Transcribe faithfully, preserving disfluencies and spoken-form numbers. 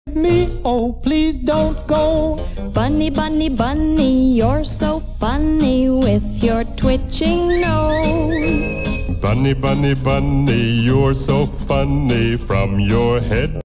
me, oh please don't go. Bunny, bunny, bunny, you're so funny with your twitching nose. Bunny, bunny, bunny, you're so funny from your head